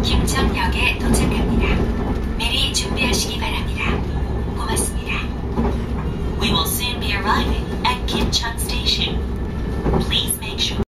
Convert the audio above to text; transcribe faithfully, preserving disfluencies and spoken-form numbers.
김천역에 도착합니다. 미리 준비하시기 바랍니다. 고맙습니다. We will soon be arriving at Kim Chun Station. Please make sure